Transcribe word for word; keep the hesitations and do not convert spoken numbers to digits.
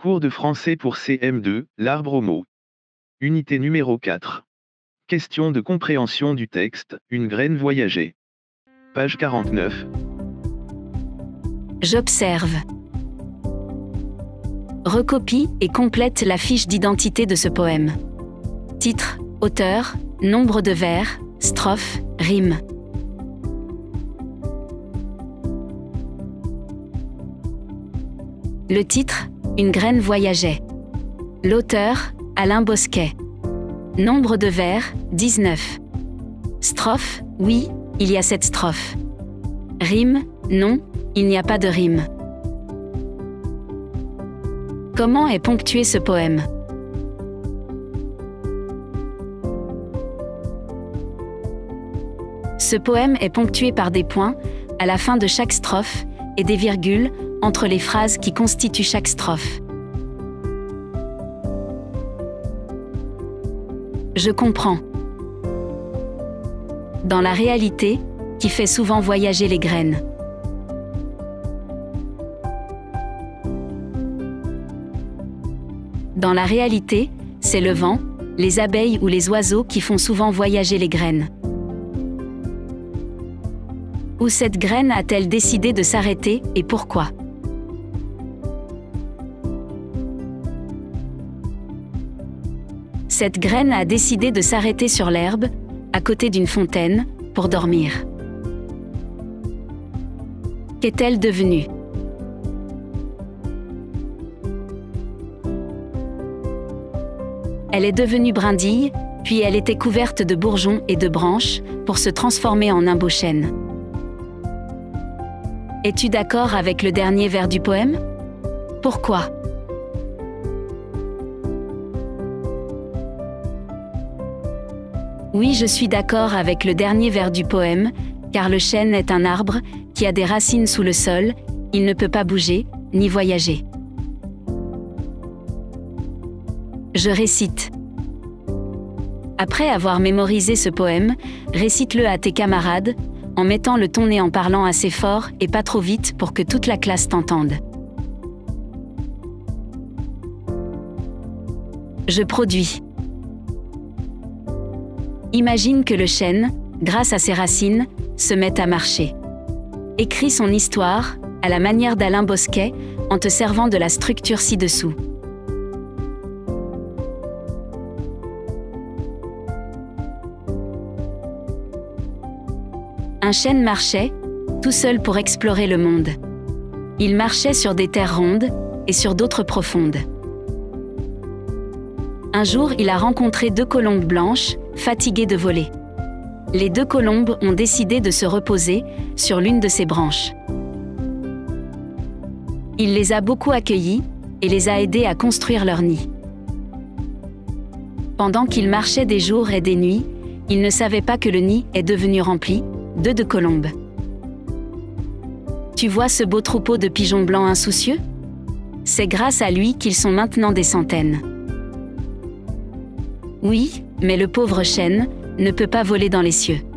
Cours de français pour C M deux, l'arbre aux mots. Unité numéro quatre. Question de compréhension du texte, une graine voyageait. Page quarante-neuf. J'observe. Recopie et complète la fiche d'identité de ce poème. Titre, auteur, nombre de vers, strophes, rimes. Le titre, Une graine voyageait. L'auteur, Alain Bosquet. Nombre de vers, dix-neuf. Strophe, oui, il y a sept strophes. Rime, non, il n'y a pas de rime. Comment est ponctué ce poème? Ce poème est ponctué par des points, à la fin de chaque strophe, et des virgules, entre les phrases qui constituent chaque strophe. Je comprends. Dans la réalité, qui fait souvent voyager les graines. Dans la réalité, c'est le vent, les abeilles ou les oiseaux qui font souvent voyager les graines. Où cette graine a-t-elle décidé de s'arrêter et pourquoi? Cette graine a décidé de s'arrêter sur l'herbe, à côté d'une fontaine, pour dormir. Qu'est-elle devenue? Elle est devenue brindille, puis elle était couverte de bourgeons et de branches, pour se transformer en un beau chêne. Es-tu d'accord avec le dernier vers du poème? Pourquoi? Oui, je suis d'accord avec le dernier vers du poème, car le chêne est un arbre qui a des racines sous le sol, il ne peut pas bouger, ni voyager. Je récite. Après avoir mémorisé ce poème, récite-le à tes camarades, en mettant le ton et en parlant assez fort et pas trop vite pour que toute la classe t'entende. Je produis. Imagine que le chêne, grâce à ses racines, se met à marcher. Écris son histoire, à la manière d'Alain Bosquet, en te servant de la structure ci-dessous. Un chêne marchait, tout seul pour explorer le monde. Il marchait sur des terres rondes et sur d'autres profondes. Un jour, il a rencontré deux colombes blanches, fatiguées de voler. Les deux colombes ont décidé de se reposer sur l'une de ses branches. Il les a beaucoup accueillies et les a aidées à construire leur nid. Pendant qu'il marchait des jours et des nuits, il ne savait pas que le nid est devenu rempli d'œufs de colombes. Tu vois ce beau troupeau de pigeons blancs insoucieux? C'est grâce à lui qu'ils sont maintenant des centaines. Oui, mais le pauvre chêne ne peut pas voler dans les cieux.